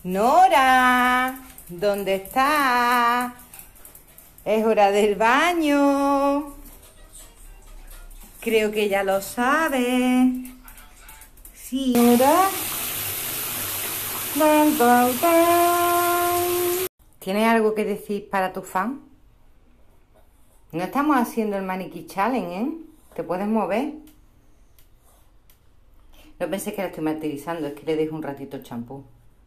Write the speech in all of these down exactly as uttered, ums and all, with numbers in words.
Nora, ¿dónde estás? Es hora del baño. Creo que ya lo sabe. Sí, Nora. ¿Tienes algo que decir para tu fan? No estamos haciendo el maniquí challenge, ¿eh? ¿Te puedes mover? No pensé que la estoy martirizando, es que le dejo un ratito el champú.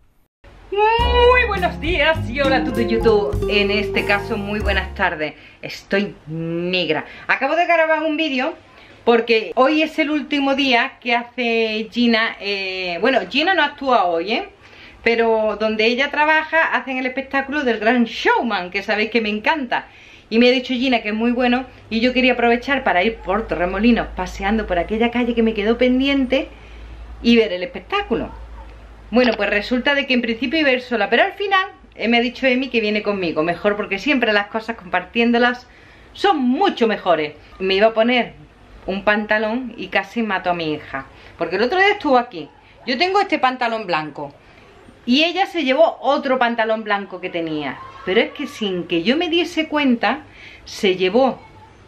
Muy buenos días y hola a todo YouTube. En este caso, muy buenas tardes. Estoy negra. Acabo de grabar un vídeo porque hoy es el último día que hace Gina. eh, Bueno, Gina no actúa hoy, ¿eh? Pero donde ella trabaja hacen el espectáculo del Gran Showman, que sabéis que me encanta. Y me ha dicho Gina que es muy bueno y yo quería aprovechar para ir por Torremolinos paseando por aquella calle que me quedó pendiente y ver el espectáculo. Bueno, pues resulta de que en principio iba a ir sola, pero al final eh, me ha dicho Emi que viene conmigo. Mejor, porque siempre las cosas compartiéndolas son mucho mejores. Me iba a poner un pantalón y casi mato a mi hija, porque el otro día estuvo aquí. Yo tengo este pantalón blanco y ella se llevó otro pantalón blanco que tenía, pero es que sin que yo me diese cuenta se llevó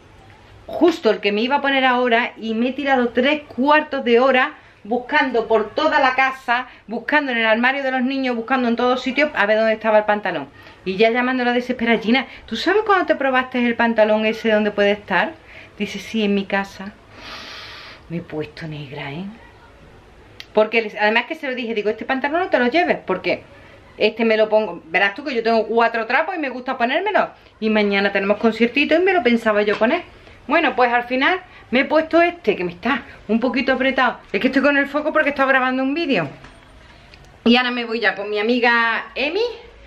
justo el que me iba a poner ahora y me he tirado tres cuartos de hora buscando por toda la casa, buscando en el armario de los niños, buscando en todos sitios a ver dónde estaba el pantalón. Y ya llamándola desesperada: Gina, ¿tú sabes cuando te probaste el pantalón ese dónde puede estar? Dice: sí, en mi casa. Me he puesto negra, ¿eh? Porque además que se lo dije, digo, este pantalón no te lo lleves, porque este me lo pongo, verás tú que yo tengo cuatro trapos y me gusta ponérmelo, y mañana tenemos conciertito y me lo pensaba yo poner. Bueno, pues al final me he puesto este, que me está un poquito apretado. Es que estoy con el foco porque estoy grabando un vídeo. Y ahora me voy ya con mi amiga Emi.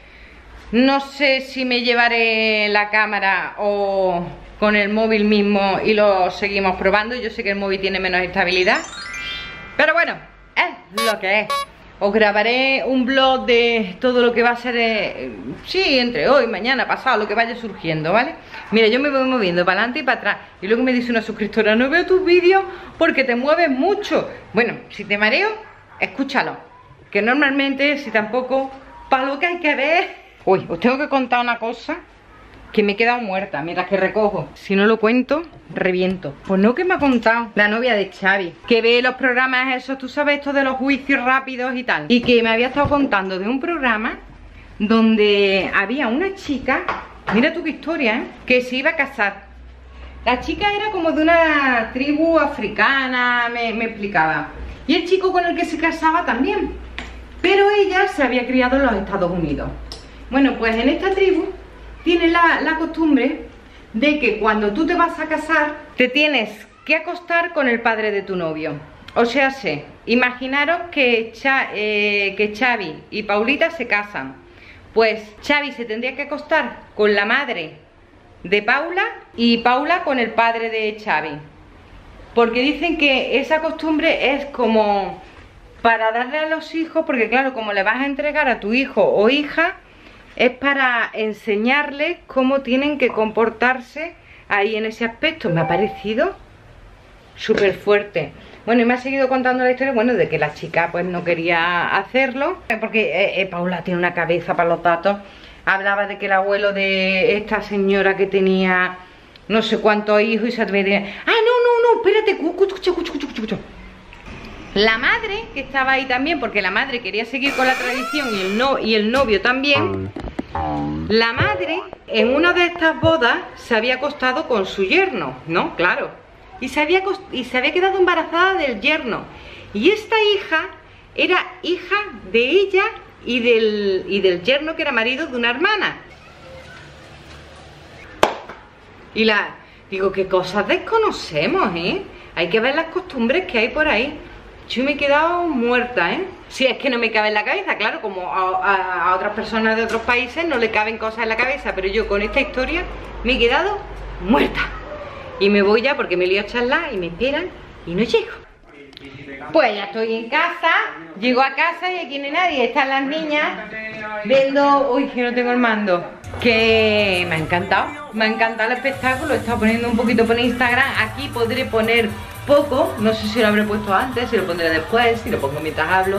No sé si me llevaré la cámara o con el móvil mismo y lo seguimos probando. Yo sé que el móvil tiene menos estabilidad, pero bueno, es lo que es. Os grabaré un vlog de todo lo que va a ser, eh, sí, entre hoy, mañana, pasado, lo que vaya surgiendo, ¿vale? Mira, yo me voy moviendo para adelante y para atrás. Y luego me dice una suscriptora: no veo tus vídeos porque te mueves mucho. Bueno, si te mareo, escúchalo. Que normalmente, si tampoco, para lo que hay que ver. Uy, os tengo que contar una cosa que me he quedado muerta mientras que recojo. Si no lo cuento, reviento. Pues no, que me ha contado la novia de Xavi, que ve los programas esos, tú sabes, esto de los juicios rápidos y tal, y que me había estado contando de un programa donde había una chica, mira tú qué historia, ¿eh?, que se iba a casar. La chica era como de una tribu africana, me, me explicaba, y el chico con el que se casaba también, pero ella se había criado en los Estados Unidos. Bueno, pues en esta tribu tiene la, la costumbre de que cuando tú te vas a casar te tienes que acostar con el padre de tu novio. O sea, sé, imaginaros que, Cha, eh, que Xavi y Paulita se casan. Pues Xavi se tendría que acostar con la madre de Paula y Paula con el padre de Xavi, porque dicen que esa costumbre es como para darle a los hijos, porque claro, como le vas a entregar a tu hijo o hija, es para enseñarles cómo tienen que comportarse ahí en ese aspecto. Me ha parecido súper fuerte. Bueno, y me ha seguido contando la historia, bueno, de que la chica pues no quería hacerlo, porque eh, eh, Paula tiene una cabeza para los datos. Hablaba de que el abuelo de esta señora que tenía no sé cuántos hijos y se atrevía. Ah, no, no, no, espérate, escucha, escucha, escucha, escucha. La madre, que estaba ahí también, porque la madre quería seguir con la tradición y el, no, y el novio también. La madre, en una de estas bodas, se había acostado con su yerno, ¿no? Claro. Y se había, y se había quedado embarazada del yerno. Y esta hija era hija de ella y del, y del yerno, que era marido de una hermana. Y la... digo, qué cosas desconocemos, ¿eh? Hay que ver las costumbres que hay por ahí. Yo me he quedado muerta, ¿eh? Si es que no me cabe en la cabeza, claro, como a, a, a otras personas de otros países no le caben cosas en la cabeza, pero yo con esta historia me he quedado muerta. Y me voy ya porque me lío a charlar y me esperan y no llego. Pues ya estoy en casa, llego a casa y aquí no hay nadie, están las niñas viendo... Uy, que no tengo el mando. Que me ha encantado, me ha encantado el espectáculo. He estado poniendo un poquito por Instagram. Aquí podré poner poco, no sé si lo habré puesto antes, si lo pondré después, si lo pongo mientras hablo.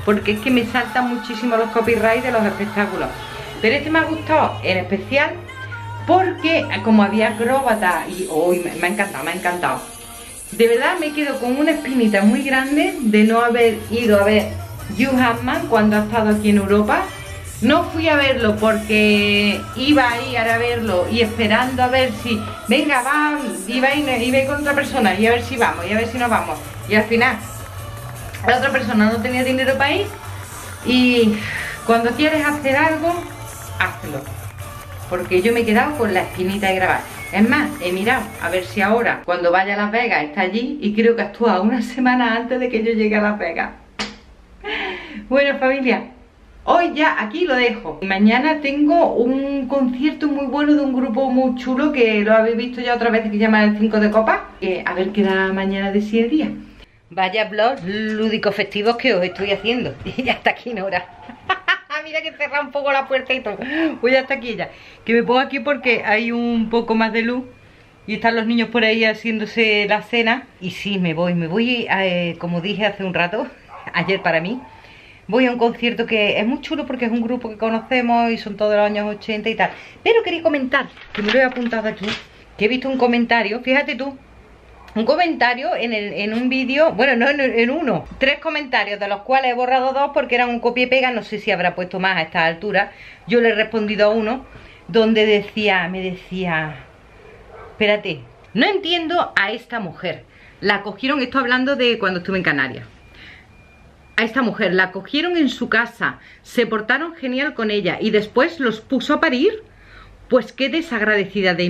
porque es que me saltan muchísimo los copyrights de los espectáculos. Pero este me ha gustado en especial porque como había acróbata y hoy oh, me ha encantado, me ha encantado. De verdad me quedo con una espinita muy grande de no haber ido a ver Hugh Jackman cuando ha estado aquí en Europa. No fui a verlo porque iba a ir a verlo y esperando a ver si, venga, va, iba a ir, iba a ir con otra persona y a ver si vamos, y a ver si nos vamos. Y al final, la otra persona no tenía dinero para ir. Y cuando quieres hacer algo, hazlo. Porque yo me he quedado con la espinita de grabar. Es más, he mirado a ver si ahora, cuando vaya a Las Vegas, está allí. Y creo que actúa una semana antes de que yo llegue a Las Vegas. Bueno, familia, hoy ya aquí lo dejo. Mañana tengo un concierto muy bueno de un grupo muy chulo que lo habéis visto ya otra vez, que se llama el cinco de Copas. Eh, a ver qué da mañana de sí el día. Vaya vlogs lúdicos festivos que os estoy haciendo. Y ya está aquí Nora. Mira que cerra un poco la puerta y todo. Pues ya está aquí ya. Que me pongo aquí porque hay un poco más de luz. Y están los niños por ahí haciéndose la cena. Y sí, me voy, me voy, eh, como dije hace un rato, ayer para mí. Voy a un concierto que es muy chulo porque es un grupo que conocemos y son todos los años ochenta y tal. Pero quería comentar, que me lo he apuntado aquí, que he visto un comentario, fíjate tú, un comentario en, el, en un vídeo, bueno, no en, en uno, tres comentarios, de los cuales he borrado dos porque eran un copia y pega, no sé si habrá puesto más a esta altura. Yo le he respondido a uno, donde decía, me decía, espérate, no entiendo a esta mujer. La cogieron, esto hablando de cuando estuve en Canarias. A esta mujer la cogieron en su casa, se portaron genial con ella y después los puso a parir. Pues qué desagradecida de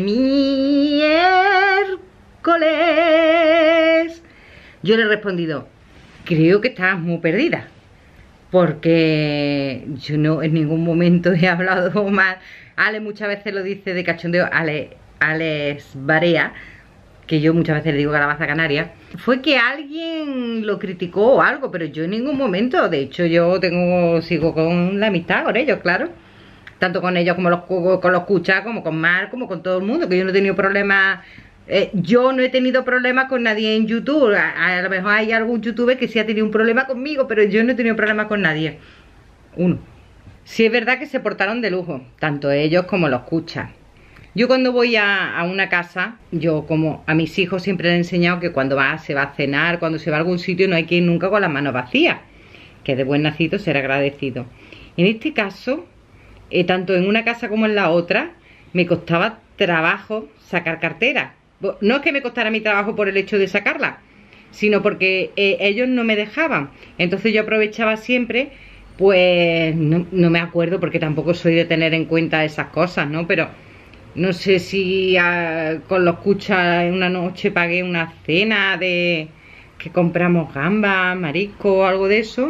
miércoles. Yo le he respondido, creo que estás muy perdida, porque yo no en ningún momento he hablado mal. Ale muchas veces lo dice de cachondeo, Ale, Alex Barea, que yo muchas veces le digo calabaza canaria, fue que alguien lo criticó o algo, pero yo en ningún momento. De hecho yo tengo sigo con la amistad con ellos, claro, tanto con ellos como los, con los Cuchas, como con Mar, como con todo el mundo, que yo no he tenido problemas. eh, yo no he tenido problemas con nadie en YouTube. A, a lo mejor hay algún youtuber que sí ha tenido un problema conmigo, pero yo no he tenido problemas con nadie. Uno. Sí es verdad que se portaron de lujo, tanto ellos como los Cuchas. Yo cuando voy a, a una casa, yo como a mis hijos siempre les he enseñado que cuando va, se va a cenar, cuando se va a algún sitio, no hay que ir nunca con las manos vacías, que de buen nacido ser agradecido. En este caso, eh, tanto en una casa como en la otra, me costaba trabajo sacar cartera. No es que me costara mi trabajo por el hecho de sacarla, sino porque eh, ellos no me dejaban. Entonces yo aprovechaba siempre, pues no, no me acuerdo porque tampoco soy de tener en cuenta esas cosas, ¿no? Pero no sé si uh, con los Cuchas en una noche pagué una cena de que compramos gambas, marisco o algo de eso.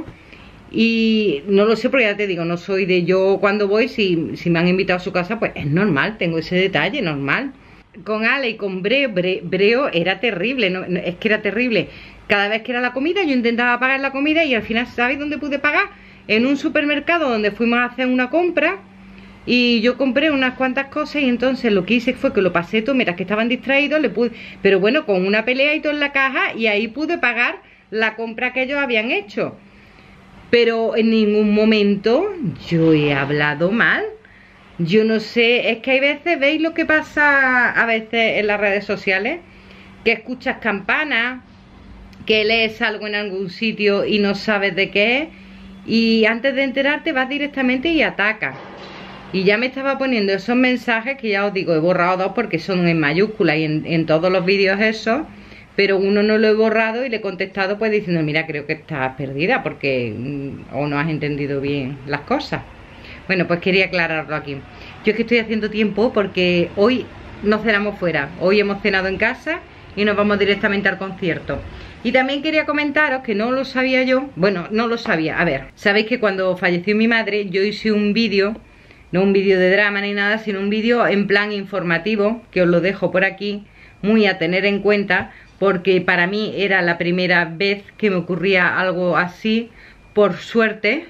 Y no lo sé porque ya te digo, no soy de yo cuando voy, si, si me han invitado a su casa, pues es normal, tengo ese detalle, normal. Con Ale y con Breo, Bre, Breo era terrible, no, no, es que era terrible. Cada vez que era la comida yo intentaba pagar la comida y al final, ¿sabes dónde pude pagar? En un supermercado donde fuimos a hacer una compra. Y yo compré unas cuantas cosas y entonces lo que hice fue que lo pasé todo, mientras que estaban distraídos, le pude, pero bueno, con una pelea y todo en la caja, y ahí pude pagar la compra que ellos habían hecho. Pero en ningún momento yo he hablado mal. Yo no sé, es que hay veces, ¿veis lo que pasa a veces en las redes sociales? Que escuchas campanas, que lees algo en algún sitio y no sabes de qué es, y antes de enterarte vas directamente y atacas. Y ya me estaba poniendo esos mensajes que ya os digo, he borrado dos porque son en mayúsculas y en, en todos los vídeos esos, pero uno no lo he borrado y le he contestado pues diciendo, mira, creo que estás perdida porque mm, o no has entendido bien las cosas. Bueno, pues quería aclararlo aquí. Yo es que estoy haciendo tiempo porque hoy no cenamos fuera, hoy hemos cenado en casa y nos vamos directamente al concierto. Y también quería comentaros que no lo sabía yo, bueno, no lo sabía, a ver, sabéis que cuando falleció mi madre yo hice un vídeo, no un vídeo de drama ni nada, sino un vídeo en plan informativo, que os lo dejo por aquí, muy a tener en cuenta, porque para mí era la primera vez que me ocurría algo así, por suerte,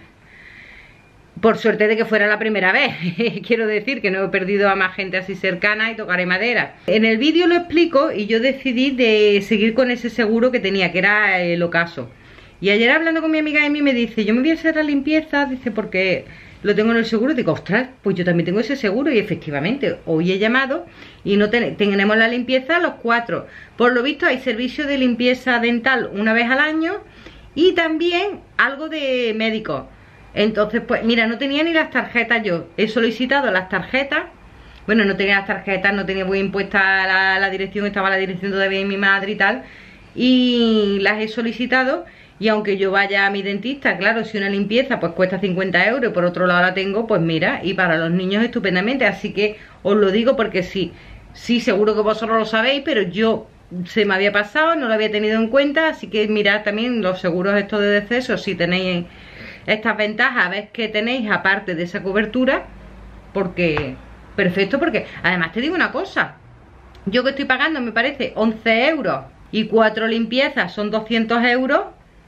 por suerte de que fuera la primera vez, quiero decir que no he perdido a más gente así cercana y tocaré madera. En el vídeo lo explico y yo decidí de seguir con ese seguro que tenía, que era el ocaso. Y ayer hablando con mi amiga Emi me dice, yo me voy a hacer la limpieza, dice, porque lo tengo en el seguro. Digo, ostras, pues yo también tengo ese seguro. Y efectivamente, hoy he llamado y no ten tenemos la limpieza los cuatro. Por lo visto hay servicio de limpieza dental una vez al año y también algo de médico. Entonces, pues mira, no tenía ni las tarjetas yo. He solicitado las tarjetas. Bueno, no tenía las tarjetas, no tenía muy impuesta la, la dirección, estaba la dirección todavía de mi madre y tal. Y las he solicitado. Y aunque yo vaya a mi dentista, claro, si una limpieza pues cuesta cincuenta euros, por otro lado la tengo, pues mira, y para los niños estupendamente. Así que os lo digo porque sí, sí, seguro que vosotros lo sabéis, pero yo se me había pasado, no lo había tenido en cuenta. Así que mirad también los seguros estos de deceso, si tenéis estas ventajas, a ver qué tenéis aparte de esa cobertura, porque perfecto. Porque además te digo una cosa, yo que estoy pagando me parece once euros y cuatro limpiezas son doscientos euros.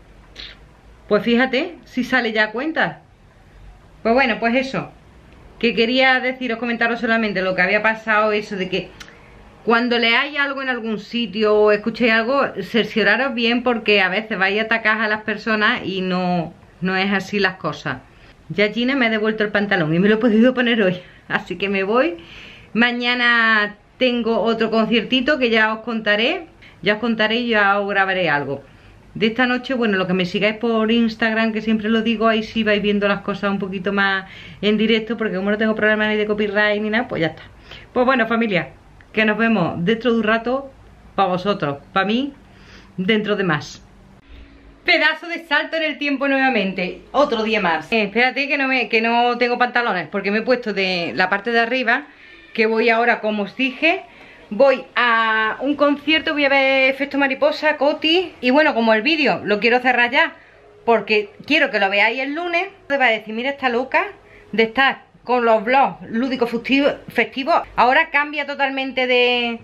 Pues fíjate si sale ya a cuenta. Pues bueno, pues eso, que quería deciros, comentaros solamente lo que había pasado, eso de que cuando leáis algo en algún sitio o escuchéis algo, cercioraros bien, porque a veces vais a atacar a las personas y no, no es así las cosas. Ya Gina me ha devuelto el pantalón y me lo he podido poner hoy, así que me voy. Mañana tengo otro conciertito que ya os contaré, ya os contaré y ya os grabaré algo de esta noche. Bueno, lo que me sigáis por Instagram, que siempre lo digo, ahí sí vais viendo las cosas un poquito más en directo, porque como no tengo problemas ni de copyright ni nada, pues ya está. Pues bueno, familia, que nos vemos dentro de un rato, para vosotros, para mí, dentro de más. Pedazo de salto en el tiempo nuevamente, otro día más. Eh, espérate que no, me, que no tengo pantalones, porque me he puesto de la parte de arriba, que voy ahora, como os dije, voy a un concierto, voy a ver Efecto Mariposa, Coti. Y bueno, como el vídeo lo quiero cerrar ya, porque quiero que lo veáis el lunes, te va a decir, mira, está loca de estar con los vlogs lúdicos festivos. Festivo. Ahora cambia totalmente de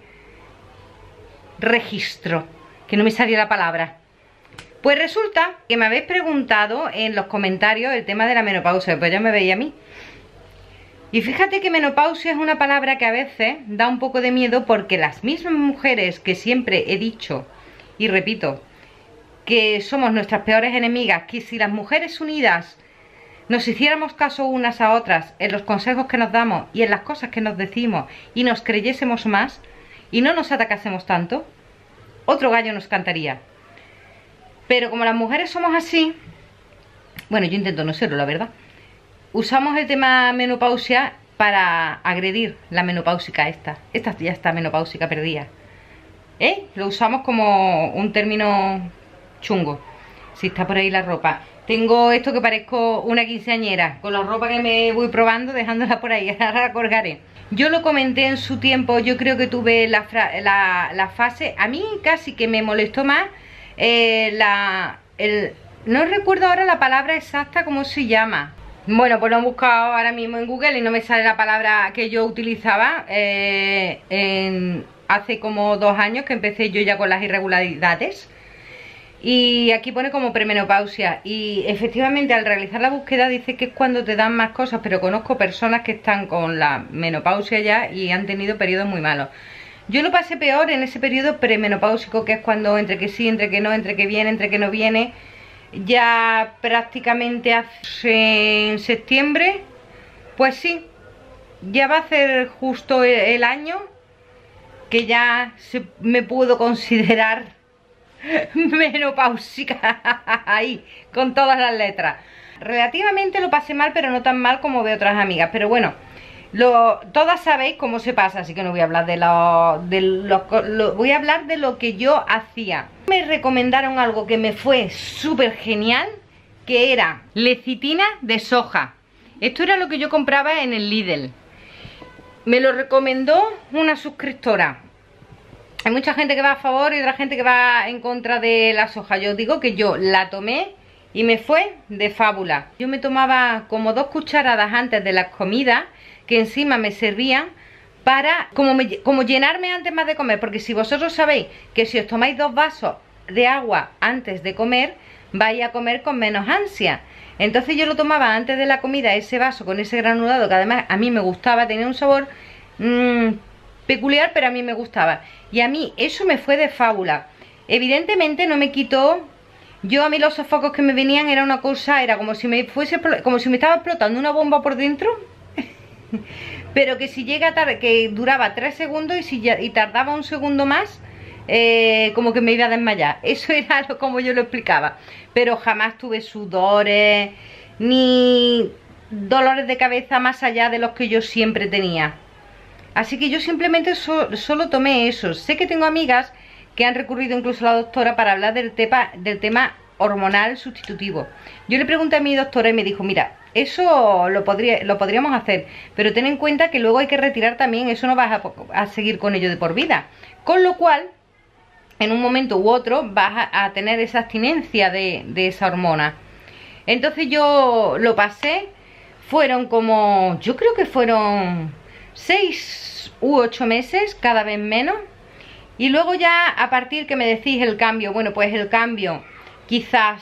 registro, que no me salía la palabra. Pues resulta que me habéis preguntado en los comentarios el tema de la menopausia, pues ya me veía a mí. Y fíjate que menopausia es una palabra que a veces da un poco de miedo, porque las mismas mujeres que siempre he dicho y repito que somos nuestras peores enemigas, que si las mujeres unidas nos hiciéramos caso unas a otras en los consejos que nos damos y en las cosas que nos decimos y nos creyésemos más y no nos atacásemos tanto, otro gallo nos cantaría. Pero como las mujeres somos así, bueno, yo intento no serlo, la verdad, usamos el tema menopausia para agredir la menopáusica esta. Esta ya está menopáusica perdida. ¿Eh? Lo usamos como un término chungo. Si está por ahí la ropa. Tengo esto que parezco una quinceañera, con la ropa que me voy probando, dejándola por ahí. Ahora la colgaré. Yo lo comenté en su tiempo, yo creo que tuve la, la, la fase, a mí casi que me molestó más eh, la... El, no recuerdo ahora la palabra exacta, cómo se llama. Bueno, pues lo he buscado ahora mismo en Google y no me sale la palabra que yo utilizaba eh, en, hace como dos años que empecé yo ya con las irregularidades. Y aquí pone como premenopausia. Y efectivamente al realizar la búsqueda dice que es cuando te dan más cosas, pero conozco personas que están con la menopausia ya y han tenido periodos muy malos. Yo lo pasé peor en ese periodo premenopáusico, que es cuando entre que sí, entre que no, entre que viene, entre que no viene. Ya prácticamente hace en septiembre, pues sí, ya va a ser justo el, el año que ya se, me puedo considerar menopáusica, ahí, con todas las letras. Relativamente lo pasé mal, pero no tan mal como veo otras amigas, pero bueno, lo, todas sabéis cómo se pasa, así que no voy a hablar de lo, de lo, lo voy a hablar de lo que yo hacía. Me recomendaron algo que me fue súper genial, que era lecitina de soja. Esto era lo que yo compraba en el Lidl. Me lo recomendó una suscriptora. Hay mucha gente que va a favor y otra gente que va en contra de la soja. Yo digo que yo la tomé y me fue de fábula. Yo me tomaba como dos cucharadas antes de las comidas, que encima me servían para como, me, como llenarme antes más de comer. Porque si vosotros sabéis que si os tomáis dos vasos de agua antes de comer, vais a comer con menos ansia. Entonces yo lo tomaba antes de la comida, ese vaso con ese granulado, que además a mí me gustaba, tenía un sabor mmm, peculiar, pero a mí me gustaba. Y a mí eso me fue de fábula. Evidentemente no me quitó Yo a mí los sofocos que me venían era una cosa, era como si me fuese, como si me estaba explotando una bomba por dentro. Pero que si llega tarde, que duraba tres segundos y si ya, y tardaba un segundo más, eh, como que me iba a desmayar. Eso era lo, como yo lo explicaba. Pero jamás tuve sudores ni dolores de cabeza más allá de los que yo siempre tenía. Así que yo simplemente so, solo tomé eso. Sé que tengo amigas que han recurrido incluso a la doctora para hablar del tema, del tema hormonal sustitutivo. Yo le pregunté a mi doctora y me dijo, mira, eso lo, podría, lo podríamos hacer, pero ten en cuenta que luego hay que retirar también, eso no vas a, a seguir con ello de por vida. Con lo cual, en un momento u otro vas a, a tener esa abstinencia de, de esa hormona. Entonces yo lo pasé, fueron como, yo creo que fueron seis u ocho meses, cada vez menos. Y luego ya a partir que me decís el cambio, bueno pues el cambio quizás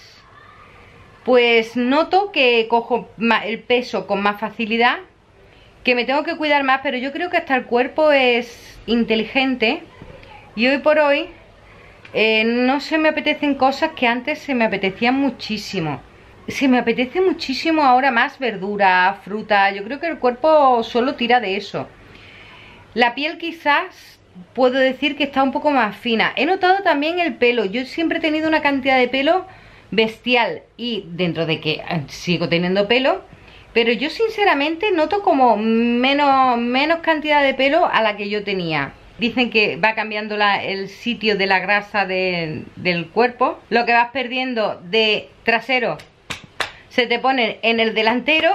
pues noto que cojo el peso con más facilidad, que me tengo que cuidar más, pero yo creo que hasta el cuerpo es inteligente y hoy por hoy eh, no se me apetecen cosas que antes se me apetecían muchísimo. Se me apetece muchísimo ahora más verdura, fruta, yo creo que el cuerpo solo tira de eso. La piel quizás puedo decir que está un poco más fina. He notado también el pelo. Yo siempre he tenido una cantidad de pelo bestial y dentro de que sigo teniendo pelo, pero yo sinceramente noto como menos, menos cantidad de pelo a la que yo tenía. Dicen que va cambiando la, el sitio de la grasa de, del cuerpo. Lo que vas perdiendo de trasero se te pone en el delantero.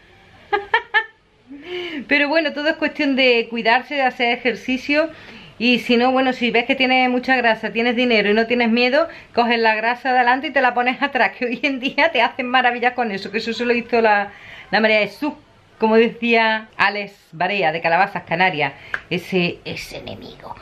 Pero bueno, todo es cuestión de cuidarse, de hacer ejercicio. Y si no, bueno, si ves que tienes mucha grasa, tienes dinero y no tienes miedo, coges la grasa de adelante y te la pones atrás, que hoy en día te hacen maravillas con eso, que eso se lo hizo la, la María Jesús, como decía Alex Barea de Calabazas Canarias, ese, ese enemigo.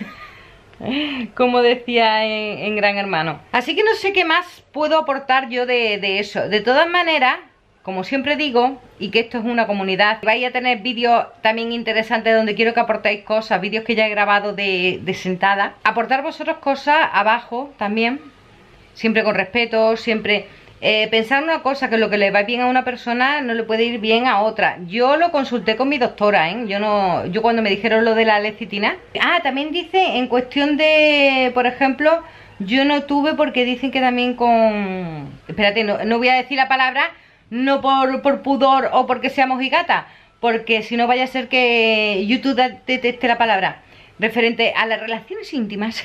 Como decía en, en Gran Hermano. Así que no sé qué más puedo aportar yo de, de eso. De todas maneras, como siempre digo, y que esto es una comunidad, vais a tener vídeos también interesantes donde quiero que aportéis cosas, vídeos que ya he grabado de, de sentada. Aportar vosotros cosas abajo también, siempre con respeto, siempre eh, pensar una cosa, que lo que le va bien a una persona no le puede ir bien a otra. Yo lo consulté con mi doctora, ¿eh? Yo no, yo cuando me dijeron lo de la lecitina. Ah, también dice en cuestión de, por ejemplo, yo no tuve porque dicen que también con... Espérate, no, no voy a decir la palabra... No por, por pudor o porque sea mojigata, porque si no vaya a ser que YouTube deteste la palabra. Referente a las relaciones íntimas,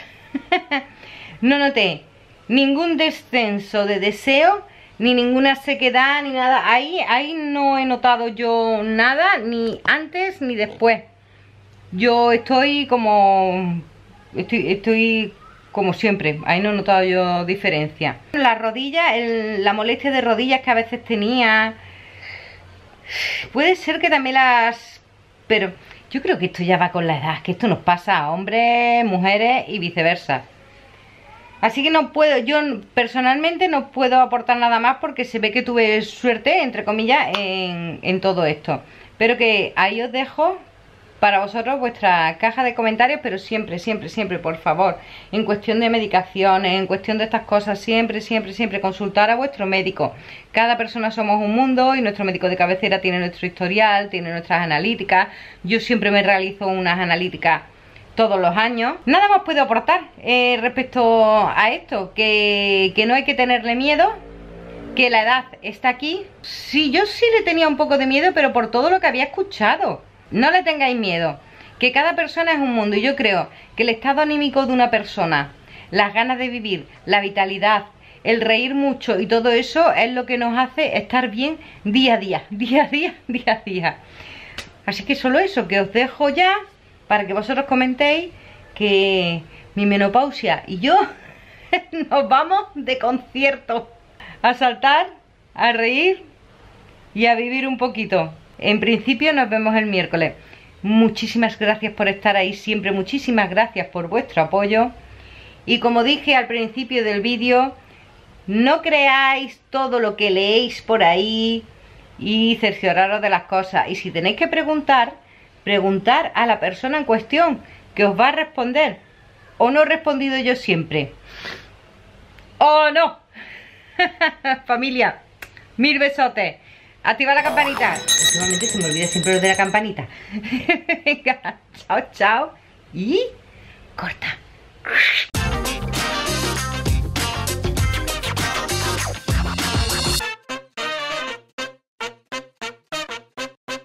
no noté ningún descenso de deseo, ni ninguna sequedad, ni nada. Ahí, ahí no he notado yo nada, ni antes ni después. Yo estoy como... Estoy... estoy como siempre, ahí no he notado yo diferencia. La rodilla, el, la molestia de rodillas que a veces tenía, puede ser que también las... Pero yo creo que esto ya va con la edad, que esto nos pasa a hombres, mujeres y viceversa. Así que no puedo, yo personalmente no puedo aportar nada más porque se ve que tuve suerte, entre comillas, en, en todo esto. Pero que ahí os dejo... para vosotros vuestra caja de comentarios, pero siempre, siempre, siempre, por favor, en cuestión de medicaciones, en cuestión de estas cosas, siempre, siempre, siempre consultar a vuestro médico. Cada persona somos un mundo y nuestro médico de cabecera tiene nuestro historial, tiene nuestras analíticas. Yo siempre me realizo unas analíticas todos los años. Nada más puedo aportar eh, respecto a esto, que, que no hay que tenerle miedo, que la edad está aquí. Sí, yo sí le tenía un poco de miedo, pero por todo lo que había escuchado. No le tengáis miedo, que cada persona es un mundo y yo creo que el estado anímico de una persona, las ganas de vivir, la vitalidad, el reír mucho y todo eso es lo que nos hace estar bien día a día, día a día, día a día. Así que solo eso, que os dejo ya para que vosotros comentéis que mi menopausia y yo nos vamos de concierto a saltar, a reír y a vivir un poquito. En principio nos vemos el miércoles. Muchísimas gracias por estar ahí siempre, muchísimas gracias por vuestro apoyo. Y como dije al principio del vídeo, no creáis todo lo que leéis por ahí y cercioraros de las cosas. Y si tenéis que preguntar, preguntar a la persona en cuestión, que os va a responder. ¿O no he respondido yo siempre? ¡Oh, no! Familia, mil besotes. Activa la campanita. Últimamente se me olvida siempre lo de la campanita. Venga, chao, chao. Y corta.